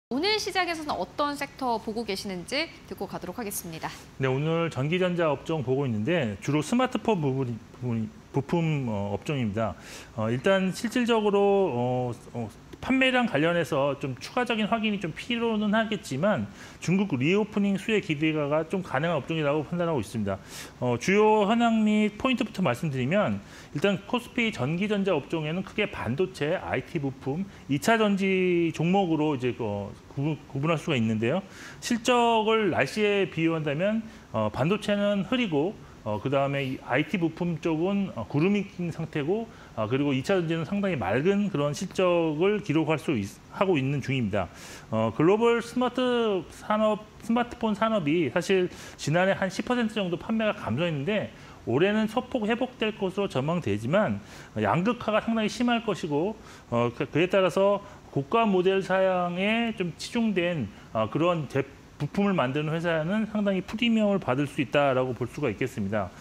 오늘 시장에서는 어떤 섹터 보고 계시는지 듣고 가도록 하겠습니다. 네, 오늘 전기전자 업종 보고 있는데 주로 스마트폰 부품 업종입니다. 일단 실질적으로 판매량 관련해서 좀 추가적인 확인이 좀 필요는 하겠지만 중국 리오프닝 수혜 기대가 좀 가능한 업종이라고 판단하고 있습니다. 주요 현황 및 포인트부터 말씀드리면 일단 코스피 전기전자 업종에는 크게 반도체, IT 부품, 2차 전지 종목으로 이제 구분할 수가 있는데요. 실적을 날씨에 비유한다면 반도체는 흐리고 그다음에 IT 부품 쪽은 구름이 낀 상태고 그리고 2차 전지는 상당히 맑은 그런 실적을 기록할 하고 있는 중입니다. 글로벌 스마트폰 산업이 사실 지난해 한 10% 정도 판매가 감소했는데 올해는 소폭 회복될 것으로 전망되지만 양극화가 상당히 심할 것이고 그에 따라서 고가 모델 사양에 좀 치중된 그런 부품을 만드는 회사는 상당히 프리미엄을 받을 수 있다라고 볼 수가 있겠습니다.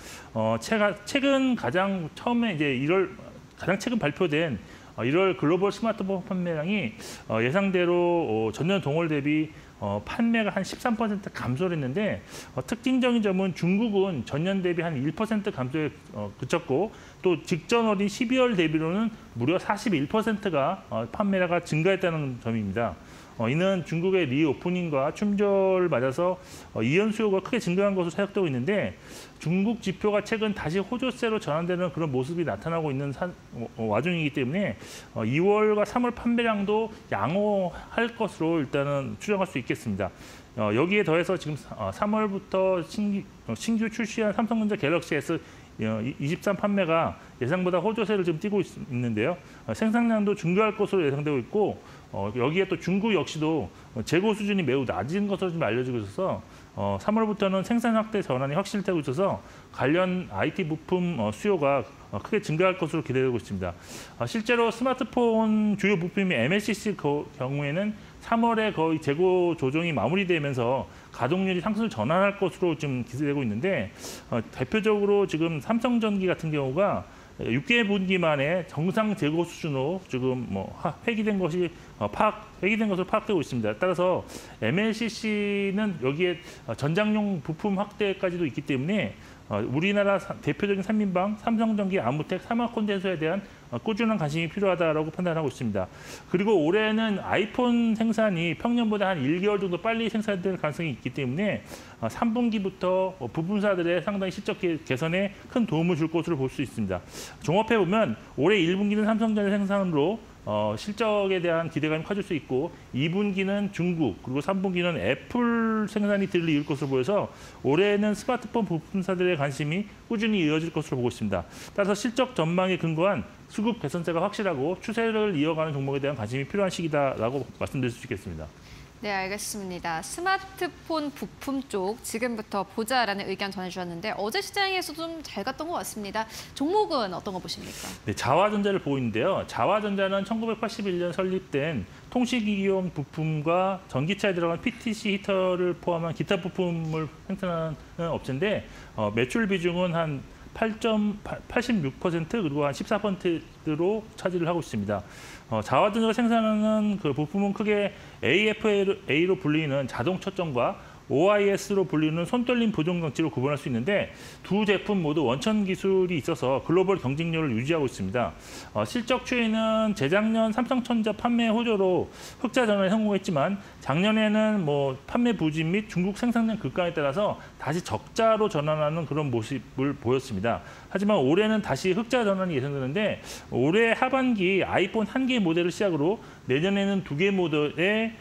최근 가장 처음에 이제 가장 최근 발표된 1월 글로벌 스마트폰 판매량이 예상대로 전년 동월 대비 판매가 한 13% 감소를 했는데 특징적인 점은 중국은 전년 대비 한 1% 감소에 그쳤고 또 직전월인 12월 대비로는 무려 41%가 판매가 증가했다는 점입니다. 이는 중국의 리오프닝과 춘절을 맞아서 이연 수요가 크게 증가한 것으로 생각되고 있는데 중국 지표가 최근 다시 호조세로 전환되는 그런 모습이 나타나고 있는 와중이기 때문에 2월과 3월 판매량도 양호할 것으로 일단은 추정할 수 있겠습니다. 여기에 더해서 지금 3월부터 신규 출시한 삼성전자 갤럭시 S23 판매가 예상보다 호조세를 좀 띠고 있는데요. 생산량도 증가할 것으로 예상되고 있고 여기에 또 중국 역시도 재고 수준이 매우 낮은 것으로 좀 알려지고 있어서 3월부터는 생산 확대 전환이 확실되고 있어서 관련 IT 부품 수요가 크게 증가할 것으로 기대되고 있습니다. 실제로 스마트폰 주요 부품인 MLCC 경우에는 3월에 거의 재고 조정이 마무리되면서 가동률이 상승을 전환할 것으로 지금 기대되고 있는데 대표적으로 지금 삼성전기 같은 경우가 6개 분기 만에 정상 재고 수준으로 지금 회귀된 것으로 파악되고 있습니다. 따라서 MLCC는 여기에 전장용 부품 확대까지도 있기 때문에 우리나라 대표적인 삼인방, 삼성전기, 아무텍, 삼화콘덴서에 대한 꾸준한 관심이 필요하다고 판단하고 있습니다. 그리고 올해는 아이폰 생산이 평년보다 한 1개월 정도 빨리 생산될 가능성이 있기 때문에 3분기부터 부품사들의 상당히 실적 개선에 큰 도움을 줄 것으로 볼 수 있습니다. 종합해보면 올해 1분기는 삼성전자 생산으로 실적에 대한 기대감이 커질 수 있고 2분기는 중국 그리고 3분기는 애플 생산이 들을 이을 것으로 보여서 올해는 스마트폰 부품사들의 관심이 꾸준히 이어질 것으로 보고 있습니다. 따라서 실적 전망에 근거한 수급 개선세가 확실하고 추세를 이어가는 종목에 대한 관심이 필요한 시기다라고 말씀드릴 수 있겠습니다. 네, 알겠습니다. 스마트폰 부품 쪽 지금부터 보자라는 의견 전해주셨는데 어제 시장에서 좀 잘 갔던 것 같습니다. 종목은 어떤 거 보십니까? 네, 자화전자를 보고 있는데요. 자화전자는 1981년 설립된 통신기기용 부품과 전기차에 들어간 PTC 히터를 포함한 기타 부품을 생산하는 업체인데 매출 비중은 한 86% 그리고 한 14%로 차지를 하고 있습니다. 자화전자가 생산하는 그 부품은 크게 AFA로 불리는 자동 초점과 OIS로 불리는 손떨림 보정 장치로 구분할 수 있는데 두 제품 모두 원천 기술이 있어서 글로벌 경쟁력을 유지하고 있습니다. 실적 추이는 재작년 삼성전자 판매 호조로 흑자 전환에 성공했지만 작년에는 판매 부진 및 중국 생산량 급감에 따라서 다시 적자로 전환하는 그런 모습을 보였습니다. 하지만 올해는 다시 흑자 전환이 예상되는데 올해 하반기 아이폰 1개 모델을 시작으로 내년에는 2개 모델의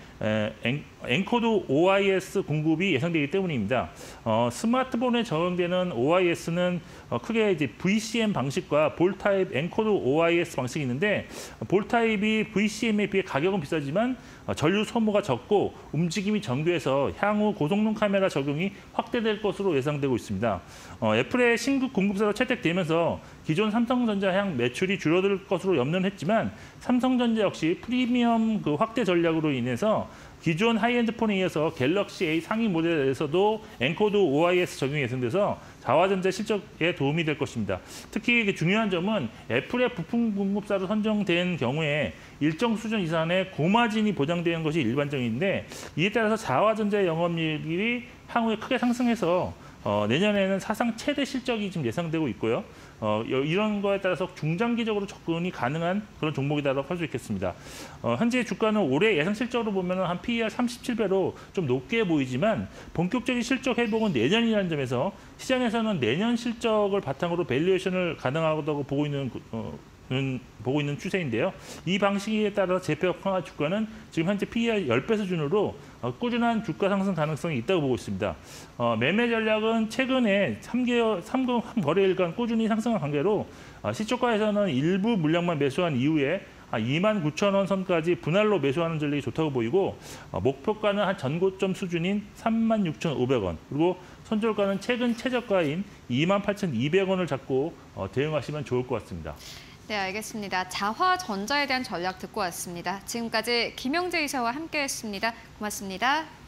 엔코드 OIS 공급이 예상되기 때문입니다. 스마트폰에 적용되는 OIS는 크게 이제 VCM 방식과 볼 타입 엔코드 OIS 방식이 있는데 볼 타입이 VCM에 비해 가격은 비싸지만 전류 소모가 적고 움직임이 정교해서 향후 고성능 카메라 적용이 확대될 것으로 예상되고 있습니다. 애플의 신규 공급사로 채택되면서 기존 삼성전자 향 매출이 줄어들 것으로 염려는 했지만 삼성전자 역시 프리미엄 확대 전략으로 인해서 기존 하이엔드 폰에 이어서 갤럭시 A 상위 모델에서도 엔코드 OIS 적용이 예상돼서 자화전자 실적에 도움이 될 것입니다. 특히 중요한 점은 애플의 부품 공급사로 선정된 경우에 일정 수준 이상의 고마진이 보장되는 것이 일반적인데 이에 따라서 자화전자의 영업이익이 향후에 크게 상승해서 내년에는 사상 최대 실적이 지금 예상되고 있고요. 이런 거에 따라서 중장기적으로 접근이 가능한 그런 종목이라고 할 수 있겠습니다. 현재 주가는 올해 예상 실적으로 보면 한 PER 37배로 좀 높게 보이지만 본격적인 실적 회복은 내년이라는 점에서 시장에서는 내년 실적을 바탕으로 밸류에이션을 가능하다고 보고 있는 추세인데요. 이 방식에 따라서 제표화 주가는 지금 현재 PER 10배 수준으로 꾸준한 주가 상승 가능성이 있다고 보고 있습니다. 매매 전략은 최근에 3 거래일간 꾸준히 상승한 관계로 시초가에서는 일부 물량만 매수한 이후에 29,000원 선까지 분할로 매수하는 전략이 좋다고 보이고 목표가는 한 전고점 수준인 36,500원 그리고 손절가는 최근 최저가인 28,200원을 잡고 대응하시면 좋을 것 같습니다. 네, 알겠습니다. 자화전자에 대한 전략 듣고 왔습니다. 지금까지 김영재 이사와 함께했습니다. 고맙습니다.